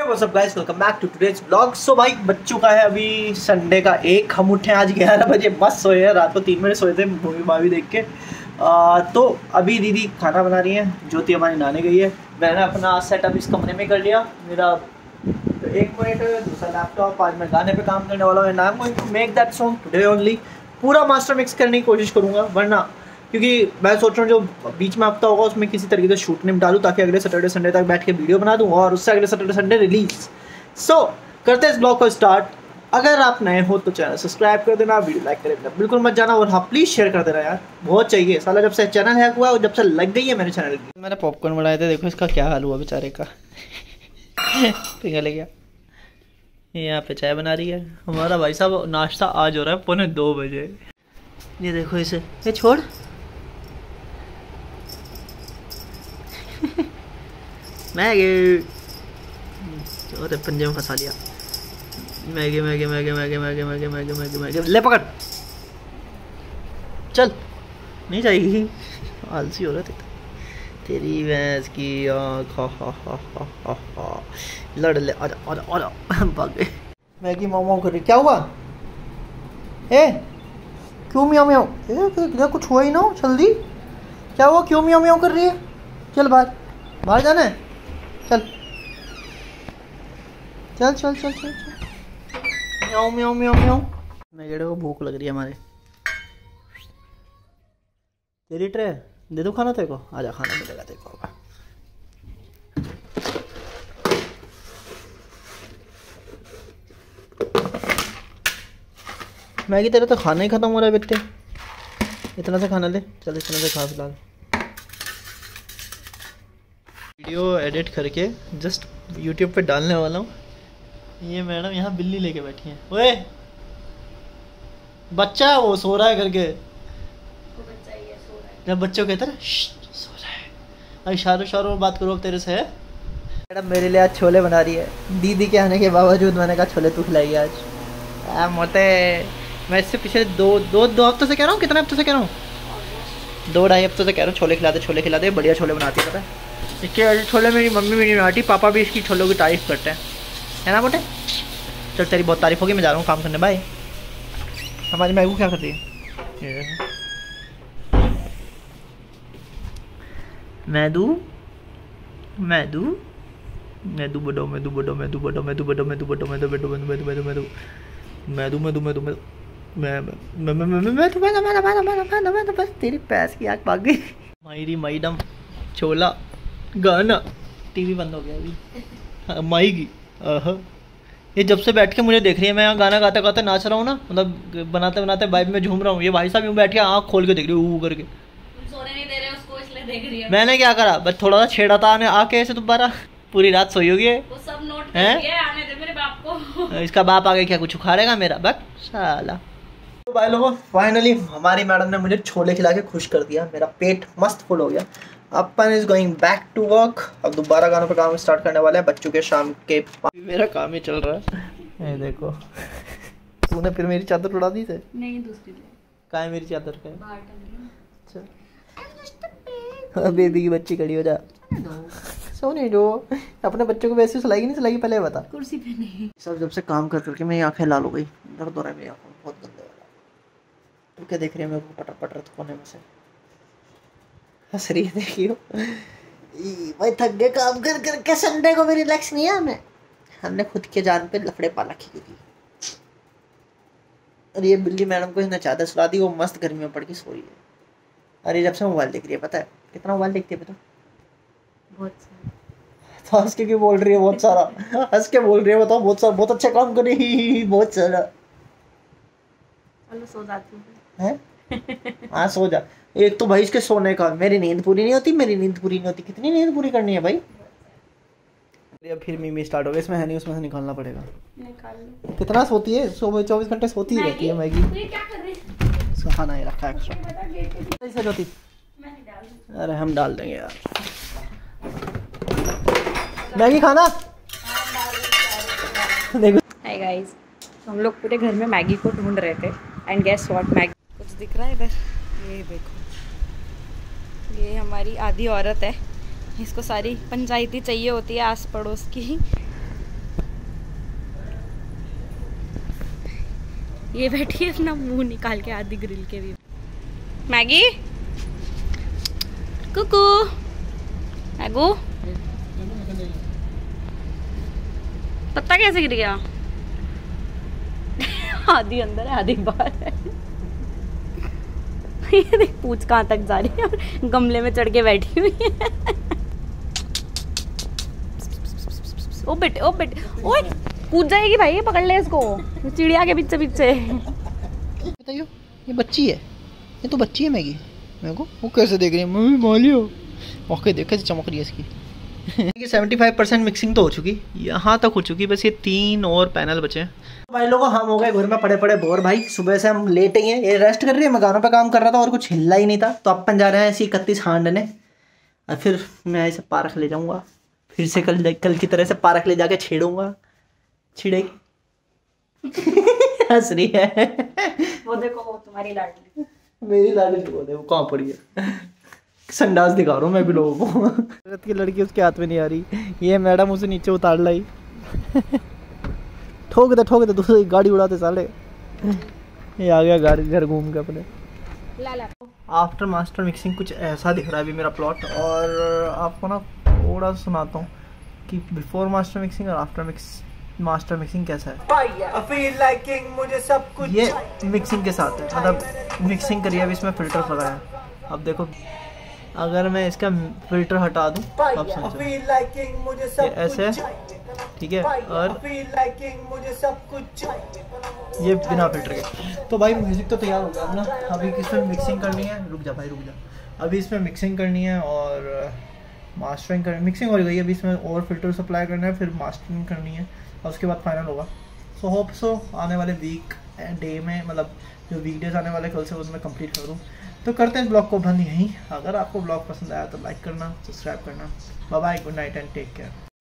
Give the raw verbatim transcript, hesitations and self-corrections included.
What's up guys, welcome back to today's vlog. So भाई बच चुका है अभी संडे का एक, हम उठे आज ग्यारह बजे, मस्त सोए हैं। रात को तीन बजे सोए थे मूवी मावी देख के। आ, तो अभी दीदी खाना बना रही है, ज्योति हमारी नहाने गई है। मैंने अपना सेटअप इस कमरे में कर लिया। मेरा एक मॉनिटर, दूसरा लैपटॉप, आज मैं गाने पे काम करने वाला हूँ। I am going to make that song today only. पूरा मास्टर मिक्स करने की कोशिश करूँगा, वरना क्योंकि मैं सोच रहा हूँ जो बीच में हफ्ता होगा उसमें किसी तरीके से शूट नहीं डालूँ, ताकि अगले सैटरडे संडे तक बैठ के वीडियो बना दूँ और उससे अगले Saturday Sunday release. So so, करते हैं इस ब्लॉग को स्टार्ट। अगर आप नए हो तो चैनल सब्सक्राइब कर देना, वीडियो लाइक कर देना, बिल्कुल मत जाना, और हाँ प्लीज़ शेयर कर देना यार, बहुत चाहिए। साला जब से चैनल हैक हुआ और जब से लग गई है मेरे चैनल की। मैंने पॉपकॉर्न बनाए थे, देखो इसका क्या हाल हुआ बेचारे का। पिघल गया। यहाँ पे चाय बना रही है हमारा भाई साहब। नाश्ता आज हो रहा है पौने दो बजे। ये देखो इसे, ये छोड़। मैगी, अरे पंजे में फंसा लिया। Maggie Maggie Maggie Maggie Maggie Maggie Maggie Maggie Maggie ले पकड़। चल, नहीं जाएगी, आलसी हो रहा था तेरी भैंस की आँख। हा हा हा हा हा हा। लड़ ले, आजा आजा आजा, भाग गए। मैगी माओ कर रही, क्या हुआ? ए क्यों मियाँ मियाँ? ए कुछ हुआ ही ना, जल्दी क्या हुआ? क्यों मियाँ मियाँ कर रही है? चल बाहर, बाहर जाना है, चल चल चल चल चल चल। म्याऊं म्याऊं म्याऊं म्याऊं। मैगेडे को भूख लग रही है हमारे। तेरी ट्रे दे दो खाना तेरे को, आजा खाना मिलेगा तेरे को। मैगी तेरा तो खाना ही खत्म हो रहा है बेटे, इतना सा खाना ले, चल इतना से खा फिलहाल। वीडियो एडिट करके जस्ट यूट्यूब पे डालने वाला हूँ। ये मैडम यहाँ बिल्ली लेके बैठी है। ओए बच्चा, वो सो रहा है करके, वो बच्चा ही है, सो रहा है। जब बच्चों कहते हैं सो रहा है, अरे इशारों इशारों में बात करो तेरे से। मैडम मेरे लिए आज छोले बना रही है, दीदी के आने के बावजूद। मैंने कहा छोले तू खिलाई आज। आ, मोटे मैं इससे पिछले दो दो दो हफ्तों से कह रहा हूँ, कितने हफ्तों से कह रहा हूँ, दो ढाई हफ्तों से कह रहा हूँ छोले खिला दे छोले खिला दे। बढ़िया छोले बनाती है, पता है इसके वजह छोले मेरी मम्मी भी नहीं बनाती, पापा भी इसकी छोलों की तारीफ़ करते हैं, है ना मोटे? चल तेरी बहुत तारीफ होगी, मैं जा रहा हूँ काम करने, बाय। हमारी मैगू क्या कर रही है? मैदू मैदू मैदू बड़ो मैदू बड़ो मैदू बड़ो मैदू बड़ो मैदू बड़ो मैदू बड़ो मैदू मैदू मैदू मैदू मैदू मैदू मैदू मैदू मैं मैं मैं मैं मैं तो मैं मैं मैं मैं मैं मैं बस तेरी पैस की आँख भाग गई। मायरी मैडम छोला गाना, टीवी बंद हो गया अभी। माई की आह, ये जब से बैठ के मुझे देख रही है, मैं यहाँ गाना गाते गाते नाच रहा हूँ ना, मतलब बनाते बनाते वाइब में झूम रहा हूँ। ये भाई साहब यूँ बैठ के आँख खोल के देख रही है, ऊ करके। सोने नहीं दे रहे उसको, इसलिए देख रही है। मैंने क्या करा, बस थोड़ा सा छेड़ा था आने आके ऐसे दोबारा। पूरी रात सोई होगी वो सब नोट कर लिया, आने दे मेरे बाप को। इसका बाप आगे क्या कुछ उखाड़ेगा मेरा, बस साला। तो भाई लोगों, फाइनली हमारी मैडम ने मुझे छोले खिला के खुश कर दिया, मेरा पेट मस्त फुल हो गया। अपन is going back to work. अब दोबारा गानों पर काम स्टार्ट करने वाले हैं बच्चों के शाम के। मेरा काम ही चल रहा है। ये देखो, तूने फिर मेरी चादर उड़ा दी थे? नहीं, दूसरी ले। कहाँ है मेरी चादर? का अच्छा, बेबी की बच्ची खड़ी हो जा, सोने दो। अपने बच्चों को वैसे सुलाएगी नहीं सुलाएगी, पहले बता। कुर्सी पे नहीं। सब जब से काम कर करके मेरी आंखें लाल हो गई, दर्द हो रहा है मेरी आंखों में, बहुत गंदे वाला। तू क्या देख रही है मेरे को पटर पटर कोने में से? हंस रही है, देखियो भाई थक गए काम कर करके। संडे को भी रिलैक्स नहीं है हमें, हमने खुद के जान पे लफड़े पा रखी थी। और ये बिल्ली मैडम को इसने चादर सुला दी, वो मस्त गर्मी में पड़ के सो रही है। अरे जब से मोबाइल देख रही है, पता है कितना मोबाइल देखती है बता? बहुत सारा। तो हंस के क्यों बोल रही है बहुत सारा? हंस के बोल रही है, बताओ बहुत सारा, बहुत अच्छा काम कर रही, बहुत सारा। चलो सो जाती है। हाँ सो जा। एक तो भाई इसके सोने का, मेरी नींद पूरी नहीं होती, मेरी नींद पूरी नहीं होती। कितनी नींद पूरी करनी है भाई? अब फिर मीमी स्टार्ट हो गई, इसमें है नहीं, उसमें से निकालना पड़ेगा। निकाल लो। कितना सोती है? सुबह चौबीस घंटे सोती ही रहती है मैगी। क्या कर रही है? इसका खाना ही रखा है एक्स्ट्रा। होती अरे हम डाल देंगे यार मैगी खाना। हाय गाइस, हम लोग पूरे घर में मैगी को ढूंढ रहे थे एंड गेस व्हाट, मैगी कुछ दिख रहा है इधर, ये देखो, ये हमारी आधी औरत है, इसको सारी पंचायती चाहिए होती है आस पड़ोस की। ये बैठी है अपना मुंह निकाल के आधी ग्रिल के भी। मैगी कुकू मैगू पत्ता कैसे गिर गया? आधी अंदर है आधी बाहर है। ये देख पूछ कहाँ तक जा रही है और गमले में चढ़ के बैठी हुई है। ओ बेटे ओ बेटे ओए कूद जाएगी भाई, ये पकड़ ले इसको चिड़िया के पीछे पीछे। बताइयो ये बच्ची है, ये तो बच्ची है मैगी। मेरे को वो कैसे देख रही है, मम्मी मालियो ओके देख कैसे चमक रही है इसकी। सेवेंटी फाइव परसेंट मिक्सिंग तो हो चुकी, यहाँ तक हो चुकी, बस ये तीन और पैनल बचे हैं। भाई लोगों हम हो गए घर में पड़े पड़े बोर। भाई सुबह से हम लेटे ही हैं, ये रेस्ट कर रही है, मैं गानों पे काम कर रहा था और कुछ हिलना ही नहीं था। तो अपन जा रहे हैं ऐसी इकतीस हांडने और फिर मैं ऐसे पार्क ले जाऊँगा, फिर से कल कल की तरह से पार्क ले जाके छेड़ूंगा। छिड़ेगी हंस रही है वो देखो वो तुम्हारी लाडली, मेरी लाडली वो देखो कहाँ पड़ी है। संडास दिखा रहा हूँ मैं भी लोगों को। औरत की लड़की उसके हाथ में नहीं आ रही, ये मैडम उसे नीचे उतार लाई। ठोक दे ठोक दे दूसरी गाड़ी उड़ाते साले। ये आ गया घर घर घूम के अपने। आफ्टर मास्टर मिक्सिंग कुछ ऐसा दिख रहा है अभी मेरा प्लॉट। और आपको ना थोड़ा सा सुनाता हूँ कि बिफोर मास्टर मिक्सिंग और आफ्टर मिक्स मास्टर मिक्सिंग कैसा है। मुझे सब कुछ ये मिक्सिंग के साथ है, मतलब मिक्सिंग करिए अभी इसमें फिल्टर लगाया। अब देखो अगर मैं इसका फिल्टर हटा दूं अब समझो मुझे सब ये ऐसे ठीक है, और मुझे सब कुछ ये बिना फिल्टर के। तो भाई म्यूजिक तो तैयार हो गया ना, अभी इसमें मिक्सिंग करनी है। रुक जा भाई रुक जा, अभी इसमें मिक्सिंग करनी है और मास्टरिंग करनी। मिक्सिंग हो गई, अभी इसमें और फिल्टर सप्लाई करना है, फिर मास्टरिंग करनी है और उसके बाद फाइनल होगा। सो होप सो आने वाले वीक डे में, मतलब जो वीक डेज आने वाले कल से उसमें कंप्लीट कर दूँ। तो करते हैं ब्लॉग को बंद यहीं। अगर आपको ब्लॉग पसंद आया तो लाइक करना, सब्सक्राइब करना। Bye bye, good night and take care.